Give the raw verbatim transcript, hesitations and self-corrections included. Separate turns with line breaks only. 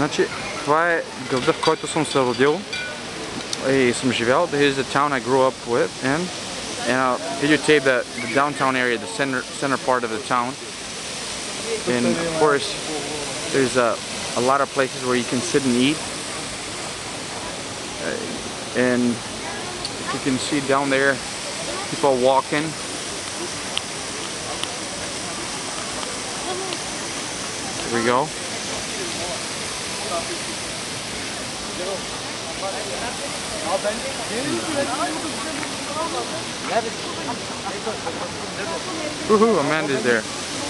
Значи, това е града, в който съм се родил и съм живял. Here's the town I grew up with in. And I'll videotape the, the downtown area, the center center part of the town. And of course, there's a, a lot of places where you can sit and eat. Uh, and you can see down there, people walking. Here we go. Woohoo, Amanda's there.